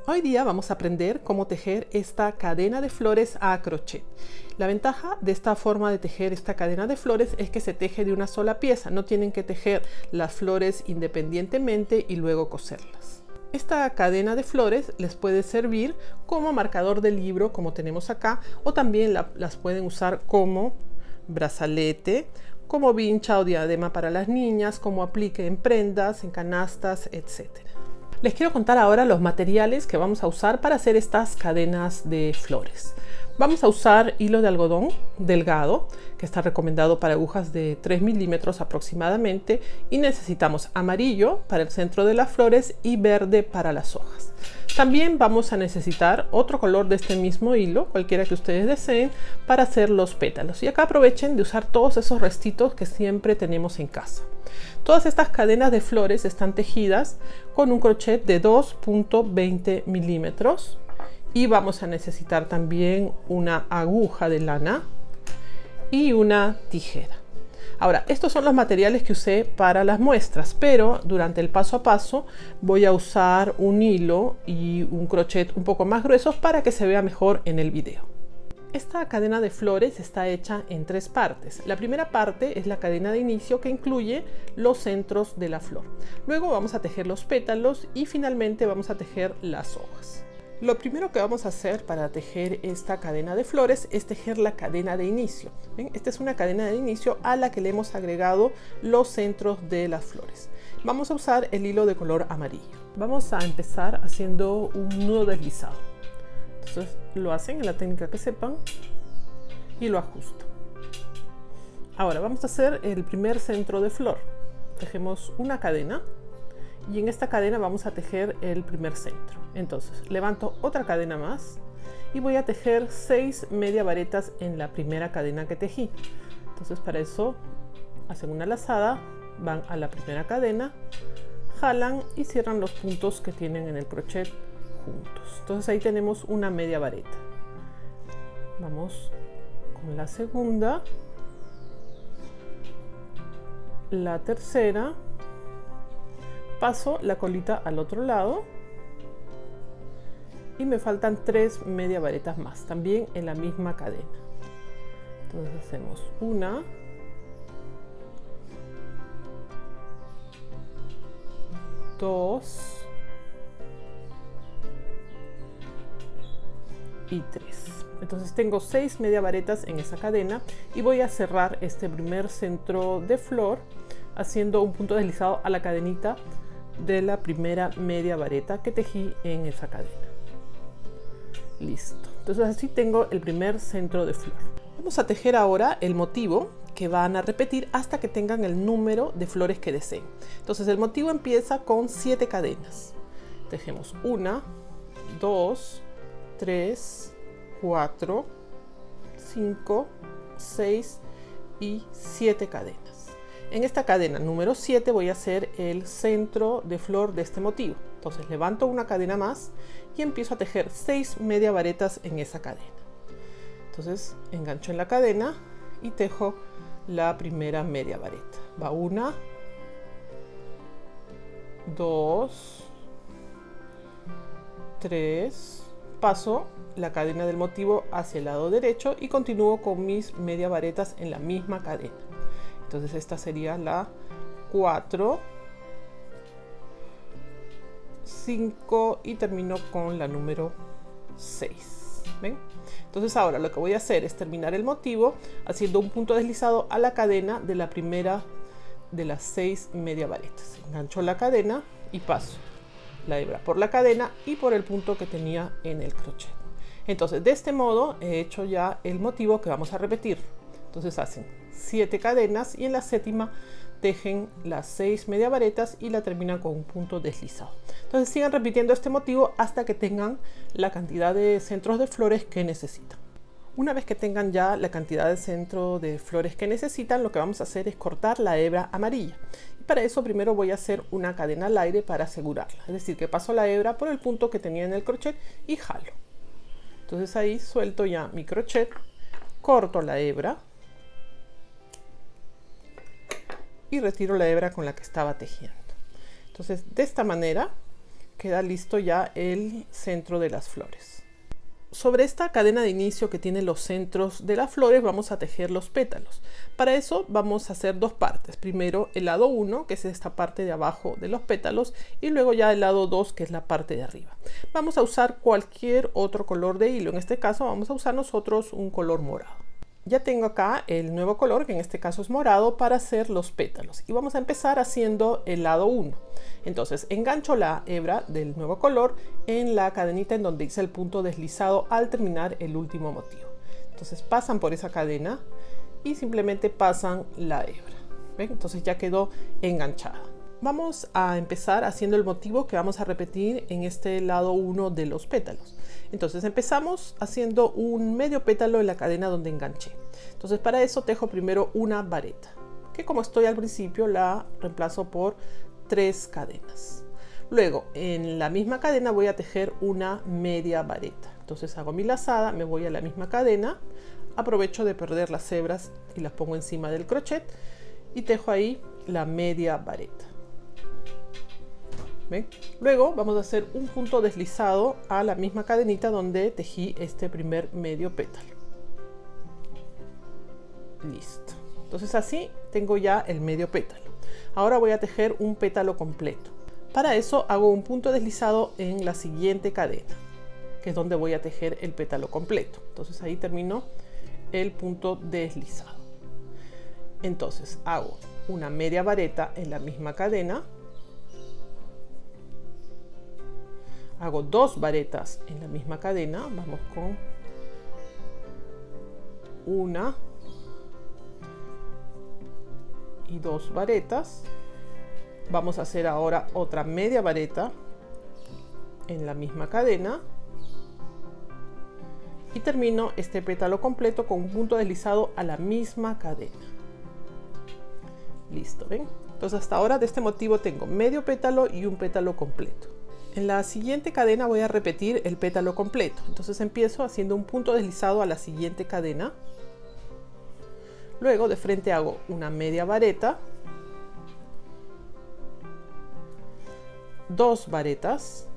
Hoy día vamos a aprender cómo tejer esta cadena de flores a crochet. La ventaja de esta forma de tejer esta cadena de flores es que se teje de una sola pieza, no tienen que tejer las flores independientemente y luego coserlas. Esta cadena de flores les puede servir como marcador de libro, como tenemos acá, o también las pueden usar como brazalete, como vincha o diadema para las niñas, como aplique en prendas, en canastas, etc. Les quiero contar ahora los materiales que vamos a usar para hacer estas cadenas de flores. Vamos a usar hilo de algodón delgado, que está recomendado para agujas de 3 milímetros aproximadamente, y necesitamos amarillo para el centro de las flores y verde para las hojas. También vamos a necesitar otro color de este mismo hilo, cualquiera que ustedes deseen, para hacer los pétalos. Y acá aprovechen de usar todos esos restitos que siempre tenemos en casa. Todas estas cadenas de flores están tejidas con un crochet de 2.20 milímetros y vamos a necesitar también una aguja de lana y una tijera. Ahora, estos son los materiales que usé para las muestras, pero durante el paso a paso voy a usar un hilo y un crochet un poco más gruesos para que se vea mejor en el video. Esta cadena de flores está hecha en 3 partes. La primera parte es la cadena de inicio, que incluye los centros de la flor. Luego vamos a tejer los pétalos y finalmente vamos a tejer las hojas. Lo primero que vamos a hacer para tejer esta cadena de flores es tejer la cadena de inicio. ¿Ven? Esta es una cadena de inicio a la que le hemos agregado los centros de las flores. Vamos a usar el hilo de color amarillo. Vamos a empezar haciendo un nudo deslizado. Entonces lo hacen en la técnica que sepan y lo ajusto. Ahora vamos a hacer el primer centro de flor. Tejemos una cadena y en esta cadena vamos a tejer el primer centro. Entonces levanto otra cadena más y voy a tejer 6 media varetas en la primera cadena que tejí. Entonces para eso hacen una lazada, van a la primera cadena, jalan y cierran los puntos que tienen en el crochet juntos. Entonces ahí tenemos una media vareta. Vamos con la segunda, la tercera, paso la colita al otro lado y me faltan 3 media varetas más, también en la misma cadena. Entonces hacemos una, dos y 3. Entonces tengo 6 media varetas en esa cadena y voy a cerrar este primer centro de flor haciendo un punto deslizado a la cadenita de la primera media vareta que tejí en esa cadena. Listo. Entonces así tengo el primer centro de flor. Vamos a tejer ahora el motivo que van a repetir hasta que tengan el número de flores que deseen. Entonces el motivo empieza con 7 cadenas. Tejemos 1, 2, 3, 4, 5, 6 y 7 cadenas. En esta cadena número 7 voy a hacer el centro de flor de este motivo. Entonces levanto una cadena más y empiezo a tejer 6 media varetas en esa cadena. Entonces engancho en la cadena y tejo la primera media vareta. Va 1, 2, 3, paso la cadena del motivo hacia el lado derecho y continúo con mis media varetas en la misma cadena. Entonces esta sería la 4, 5 y termino con la número 6. ¿Ven? Entonces ahora lo que voy a hacer es terminar el motivo haciendo un punto deslizado a la cadena de la primera de las 6 media varetas. Engancho la cadena y paso la hebra por la cadena y por el punto que tenía en el crochet. Entonces de este modo he hecho ya el motivo que vamos a repetir. Entonces hacen 7 cadenas y en la séptima tejen las 6 media varetas y la terminan con un punto deslizado. Entonces sigan repitiendo este motivo hasta que tengan la cantidad de centros de flores que necesitan. Una vez que tengan ya la cantidad de centro de flores que necesitan, lo que vamos a hacer es cortar la hebra amarilla. Y para eso primero voy a hacer una cadena al aire para asegurarla. Es decir, que paso la hebra por el punto que tenía en el crochet y jalo. Entonces ahí suelto ya mi crochet, corto la hebra y retiro la hebra con la que estaba tejiendo. Entonces de esta manera queda listo ya el centro de las flores. Sobre esta cadena de inicio que tiene los centros de las flores vamos a tejer los pétalos. Para eso vamos a hacer dos partes. Primero el lado 1, que es esta parte de abajo de los pétalos, y luego ya el lado 2, que es la parte de arriba. Vamos a usar cualquier otro color de hilo. En este caso vamos a usar nosotros un color morado. Ya tengo acá el nuevo color, que en este caso es morado, para hacer los pétalos. Y vamos a empezar haciendo el lado 1. Entonces engancho la hebra del nuevo color en la cadenita en donde hice el punto deslizado al terminar el último motivo. Entonces pasan por esa cadena y simplemente pasan la hebra. ¿Ven? Entonces ya quedó enganchada. Vamos a empezar haciendo el motivo que vamos a repetir en este lado 1 de los pétalos. Entonces empezamos haciendo un medio pétalo en la cadena donde enganché. Entonces para eso tejo primero una vareta, que como estoy al principio la reemplazo por 3 cadenas. Luego en la misma cadena voy a tejer una media vareta. Entonces hago mi lazada, me voy a la misma cadena, aprovecho de perder las hebras y las pongo encima del crochet y tejo ahí la media vareta. ¿Ven? Luego vamos a hacer un punto deslizado a la misma cadenita donde tejí este primer medio pétalo. Listo. Entonces así tengo ya el medio pétalo. Ahora voy a tejer un pétalo completo. Para eso hago un punto deslizado en la siguiente cadena, que es donde voy a tejer el pétalo completo. Entonces ahí termino el punto deslizado. Entonces hago una media vareta en la misma cadena. Hago 2 varetas en la misma cadena. Vamos con una y 2 varetas. Vamos a hacer ahora otra media vareta en la misma cadena y termino este pétalo completo con un punto deslizado a la misma cadena. Listo, ¿ven? Entonces hasta ahora de este motivo tengo medio pétalo y un pétalo completo. En la siguiente cadena voy a repetir el pétalo completo. Entonces empiezo haciendo un punto deslizado a la siguiente cadena. Luego de frente hago una media vareta, 2 varetas,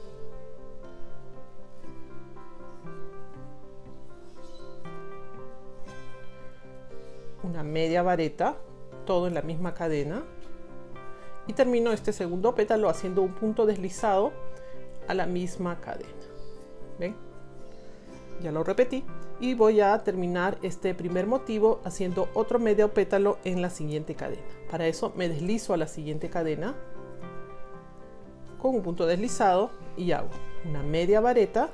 una media vareta, todo en la misma cadena. Y termino este segundo pétalo haciendo un punto deslizado a la misma cadena. ¿Ven? Ya lo repetí. Y voy a terminar este primer motivo haciendo otro medio pétalo en la siguiente cadena. Para eso me deslizo a la siguiente cadena con un punto deslizado y hago una media vareta.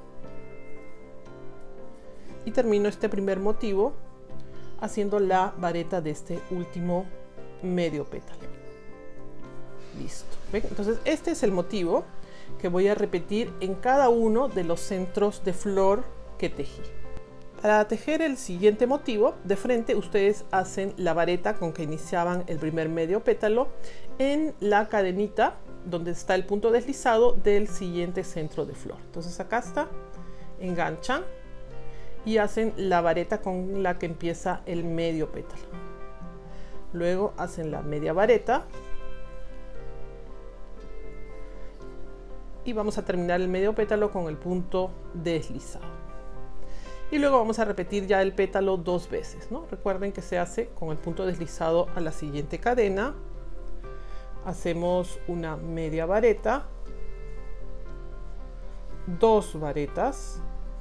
Y termino este primer motivo haciendo la vareta de este último medio pétalo. Listo. ¿Ven? Entonces este es el motivo que voy a repetir en cada uno de los centros de flor que tejí. Para tejer el siguiente motivo, de frente ustedes hacen la vareta con que iniciaban el primer medio pétalo en la cadenita donde está el punto deslizado del siguiente centro de flor. Entonces acá está, enganchan y hacen la vareta con la que empieza el medio pétalo. Luego hacen la media vareta. Y vamos a terminar el medio pétalo con el punto deslizado. Y luego vamos a repetir ya el pétalo 2 veces, ¿no? Recuerden que se hace con el punto deslizado a la siguiente cadena. Hacemos una media vareta, 2 varetas,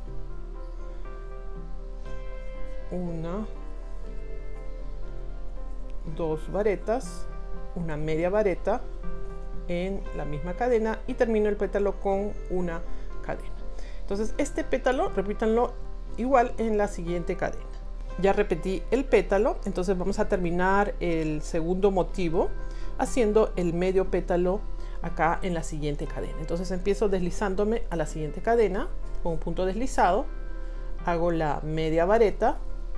una, 2 varetas, una media vareta en la misma cadena y termino el pétalo con una cadena. Entonces este pétalo repítanlo igual en la siguiente cadena. Ya repetí el pétalo, entonces vamos a terminar el segundo motivo haciendo el medio pétalo acá en la siguiente cadena. Entonces empiezo deslizándome a la siguiente cadena con un punto deslizado, hago la media vareta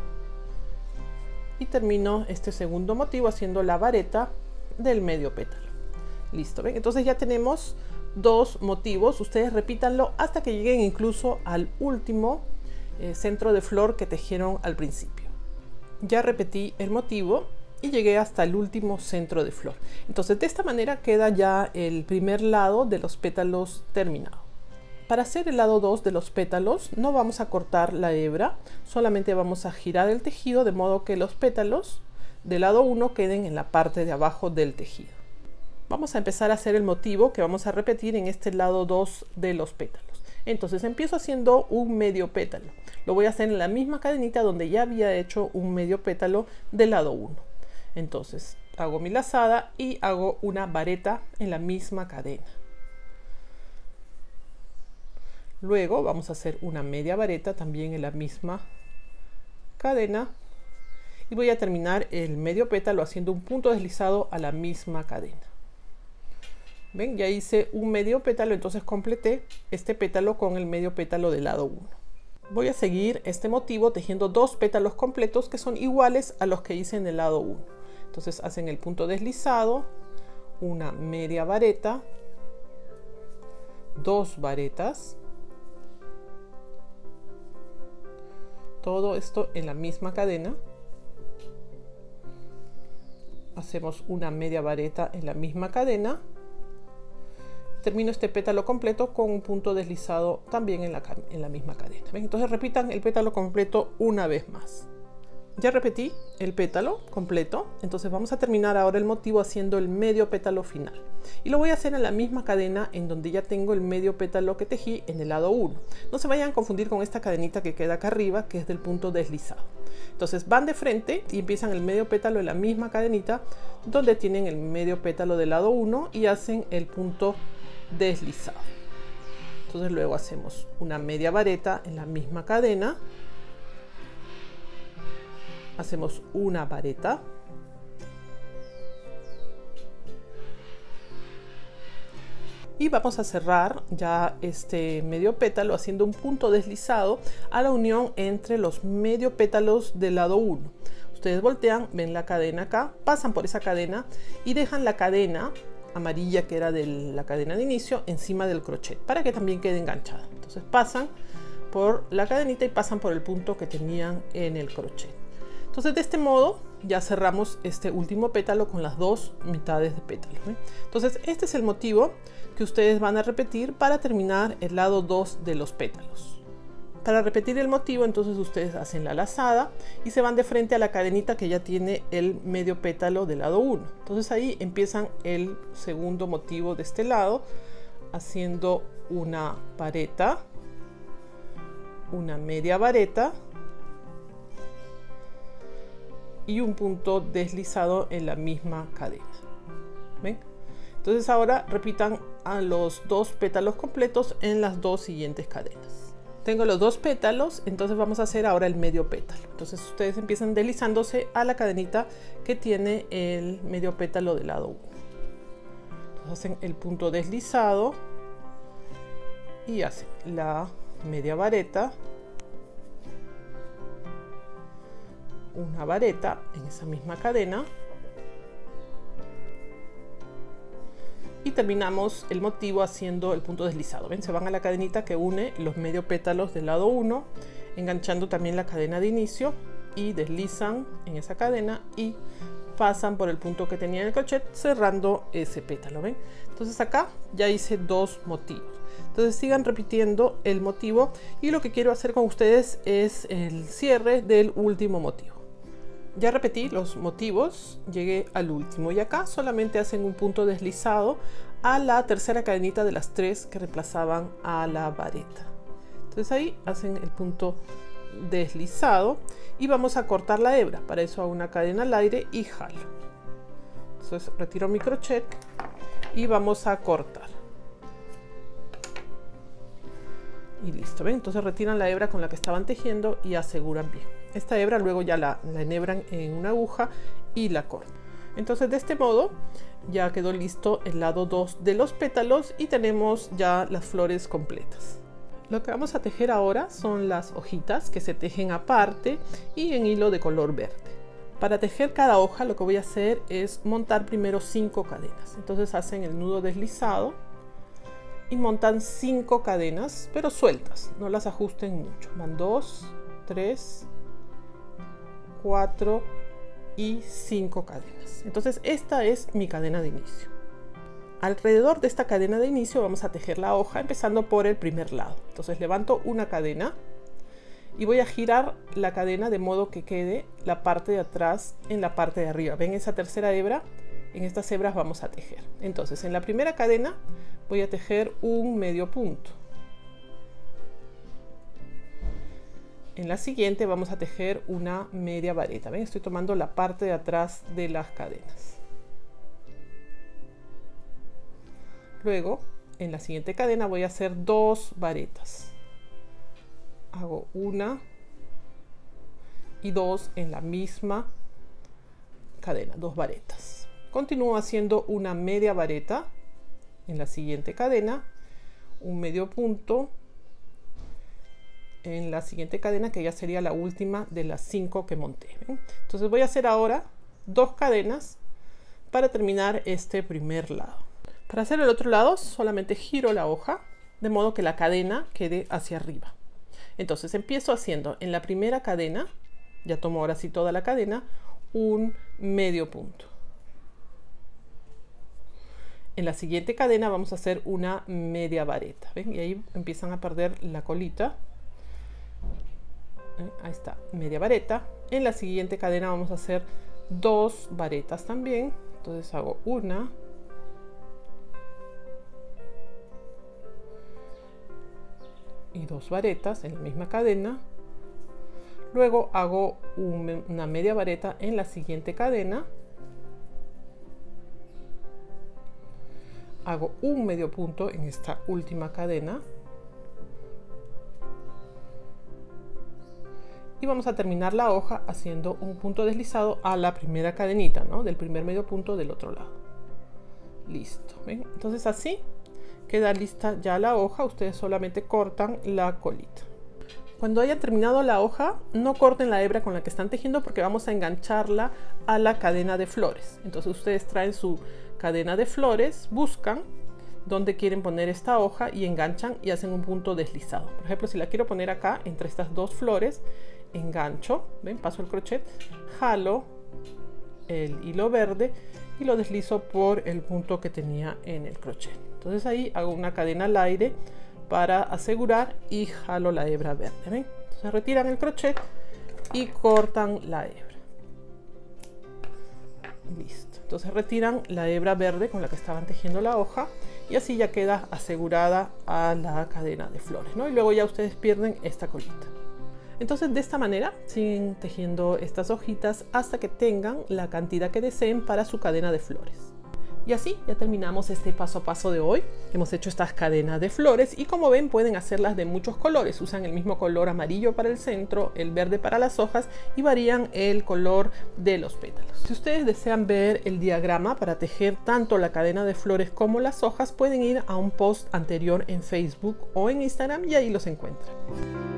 y termino este segundo motivo haciendo la vareta del medio pétalo. Listo, ¿ven? Entonces ya tenemos 2 motivos. Ustedes repítanlo hasta que lleguen incluso al último centro de flor que tejieron al principio. Ya repetí el motivo y llegué hasta el último centro de flor. Entonces de esta manera queda ya el primer lado de los pétalos terminado. Para hacer el lado 2 de los pétalos no vamos a cortar la hebra, solamente vamos a girar el tejido de modo que los pétalos del lado 1 queden en la parte de abajo del tejido. Vamos a empezar a hacer el motivo que vamos a repetir en este lado 2 de los pétalos. Entonces empiezo haciendo un medio pétalo. Lo voy a hacer en la misma cadenita donde ya había hecho un medio pétalo del lado 1. Entonces hago mi lazada y hago una vareta en la misma cadena. Luego vamos a hacer una media vareta también en la misma cadena y voy a terminar el medio pétalo haciendo un punto deslizado a la misma cadena. ¿Ven? Ya hice un medio pétalo, entonces completé este pétalo con el medio pétalo del lado 1. Voy a seguir este motivo tejiendo 2 pétalos completos que son iguales a los que hice en el lado 1. Entonces hacen el punto deslizado, una media vareta, 2 varetas, todo esto en la misma cadena. Hacemos una media vareta en la misma cadena. Termino este pétalo completo con un punto deslizado también en la misma cadena. ¿Ven? Entonces repitan el pétalo completo una vez más. Ya repetí el pétalo completo, entonces vamos a terminar ahora el motivo haciendo el medio pétalo final. Y lo voy a hacer en la misma cadena en donde ya tengo el medio pétalo que tejí en el lado 1. No se vayan a confundir con esta cadenita que queda acá arriba, que es del punto deslizado. Entonces van de frente y empiezan el medio pétalo en la misma cadenita donde tienen el medio pétalo del lado 1 y hacen el punto deslizado. Entonces luego hacemos una media vareta en la misma cadena. Hacemos una vareta, y vamos a cerrar ya este medio pétalo haciendo un punto deslizado a la unión entre los medio pétalos del lado 1. Ustedes voltean, ven la cadena acá, pasan por esa cadena y dejan la cadena amarilla que era de la cadena de inicio encima del crochet para que también quede enganchada. Entonces pasan por la cadenita y pasan por el punto que tenían en el crochet. Entonces de este modo ya cerramos este último pétalo con las 2 mitades de pétalo. Entonces este es el motivo que ustedes van a repetir para terminar el lado 2 de los pétalos. Para repetir el motivo, entonces ustedes hacen la lazada y se van de frente a la cadenita que ya tiene el medio pétalo del lado 1. Entonces ahí empiezan el segundo motivo de este lado haciendo una vareta, una media vareta y un punto deslizado en la misma cadena. ¿Ven? Entonces ahora repitan a los 2 pétalos completos en las 2 siguientes cadenas. Tengo los 2 pétalos, entonces vamos a hacer ahora el medio pétalo. Entonces ustedes empiezan deslizándose a la cadenita que tiene el medio pétalo del lado 1. Entonces hacen el punto deslizado y hacen la media vareta, una vareta en esa misma cadena y terminamos el motivo haciendo el punto deslizado. ¿Ven? Se van a la cadenita que une los medio pétalos del lado 1, enganchando también la cadena de inicio y deslizan en esa cadena y pasan por el punto que tenía en el crochet cerrando ese pétalo. ¿Ven? Entonces acá ya hice 2 motivos. Entonces sigan repitiendo el motivo y lo que quiero hacer con ustedes es el cierre del último motivo. Ya repetí los motivos, llegué al último y acá solamente hacen un punto deslizado a la tercera cadenita de las 3 que reemplazaban a la vareta. Entonces ahí hacen el punto deslizado y vamos a cortar la hebra. Para eso hago una cadena al aire y jalo. Entonces retiro mi crochet y vamos a cortar. Y listo, ¿ven? Entonces retiran la hebra con la que estaban tejiendo y aseguran bien. Esta hebra luego ya la enhebran en una aguja y la cortan. Entonces de este modo ya quedó listo el lado 2 de los pétalos y tenemos ya las flores completas. Lo que vamos a tejer ahora son las hojitas que se tejen aparte y en hilo de color verde. Para tejer cada hoja lo que voy a hacer es montar primero 5 cadenas. Entonces hacen el nudo deslizado y montan 5 cadenas, pero sueltas, no las ajusten mucho. Van 2, 3, 4, y 5 cadenas. Entonces esta es mi cadena de inicio. Alrededor de esta cadena de inicio vamos a tejer la hoja empezando por el primer lado. Entonces levanto una cadena y voy a girar la cadena de modo que quede la parte de atrás en la parte de arriba. ¿Ven esa tercera hebra? En estas hebras vamos a tejer. Entonces en la primera cadena voy a tejer un medio punto. En la siguiente vamos a tejer una media vareta. ¿Ven? Estoy tomando la parte de atrás de las cadenas. Luego, en la siguiente cadena voy a hacer 2 varetas. Hago 1 y 2 en la misma cadena, 2 varetas. Continúo haciendo una media vareta en la siguiente cadena, un medio punto en la siguiente cadena, que ya sería la última de las 5 que monté. ¿Ven? Entonces voy a hacer ahora 2 cadenas para terminar este primer lado. Para hacer el otro lado solamente giro la hoja de modo que la cadena quede hacia arriba. Entonces empiezo haciendo en la primera cadena, ya tomo ahora sí toda la cadena, un medio punto. En la siguiente cadena vamos a hacer una media vareta. ¿Ven? Y ahí empiezan a perder la colita. Ahí está, media vareta. En la siguiente cadena vamos a hacer 2 varetas también. Entonces hago 1 y 2 varetas en la misma cadena. Luego hago una media vareta en la siguiente cadena. Hago un medio punto en esta última cadena. Y vamos a terminar la hoja haciendo un punto deslizado a la primera cadenita, ¿no? Del primer medio punto del otro lado. Listo. ¿Ven? Entonces así queda lista ya la hoja. Ustedes solamente cortan la colita. Cuando hayan terminado la hoja, no corten la hebra con la que están tejiendo porque vamos a engancharla a la cadena de flores. Entonces ustedes traen su cadena de flores, buscan dónde quieren poner esta hoja y enganchan y hacen un punto deslizado. Por ejemplo, si la quiero poner acá entre estas 2 flores, engancho, ven, paso el crochet, jalo el hilo verde y lo deslizo por el punto que tenía en el crochet. Entonces ahí hago una cadena al aire para asegurar y jalo la hebra verde. ¿Ven? Entonces retiran el crochet y cortan la hebra. Listo. Entonces retiran la hebra verde con la que estaban tejiendo la hoja y así ya queda asegurada a la cadena de flores, ¿no? Y luego ya ustedes pierden esta colita. Entonces de esta manera siguen tejiendo estas hojitas hasta que tengan la cantidad que deseen para su cadena de flores. Y así ya terminamos este paso a paso de hoy. Hemos hecho estas cadenas de flores y como ven pueden hacerlas de muchos colores. Usan el mismo color amarillo para el centro, el verde para las hojas y varían el color de los pétalos. Si ustedes desean ver el diagrama para tejer tanto la cadena de flores como las hojas, pueden ir a un post anterior en Facebook o en Instagram y ahí los encuentran.